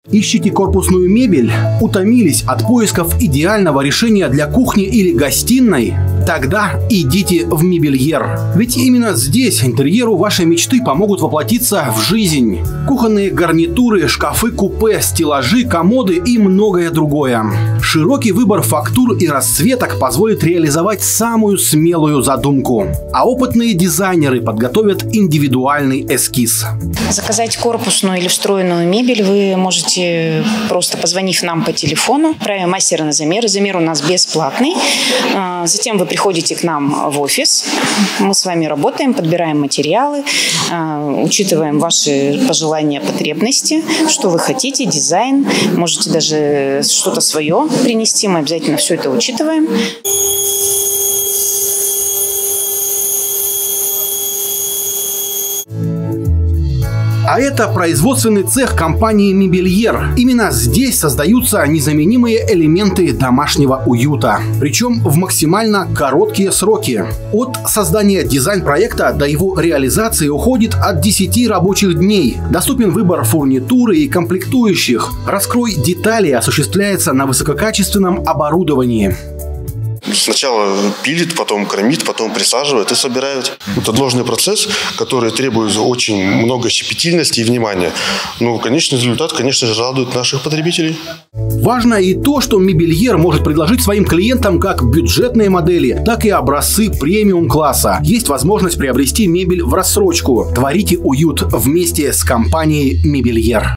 Ищите корпусную мебель? Утомились от поисков идеального решения для кухни или гостиной? Тогда идите в Мебельер. Ведь именно здесь интерьеру вашей мечты помогут воплотиться в жизнь. Кухонные гарнитуры, шкафы-купе, стеллажи, комоды и многое другое. Широкий выбор фактур и расцветок позволит реализовать самую смелую задумку. А опытные дизайнеры подготовят индивидуальный эскиз. Заказать корпусную или встроенную мебель вы можете, просто позвонив нам по телефону. Отправим мастера на замер. Замер у нас бесплатный. Затем вы приходите к нам в офис. Мы с вами работаем, подбираем материалы, учитываем ваши пожелания, потребности, что вы хотите, дизайн. Можете даже что-то свое принести. Мы обязательно все это учитываем. А это производственный цех компании Мебельер. Именно здесь создаются незаменимые элементы домашнего уюта. Причем в максимально короткие сроки. От создания дизайн-проекта до его реализации уходит от 10 рабочих дней. Доступен выбор фурнитуры и комплектующих. Раскрой детали осуществляется на высококачественном оборудовании. Сначала пилит, потом кромит, потом присаживает и собирает. Это сложный процесс, который требует очень много щепетильности и внимания. Но конечный результат, конечно же, радует наших потребителей. Важно и то, что Мебельер может предложить своим клиентам как бюджетные модели, так и образцы премиум-класса. Есть возможность приобрести мебель в рассрочку. Творите уют вместе с компанией Мебельер.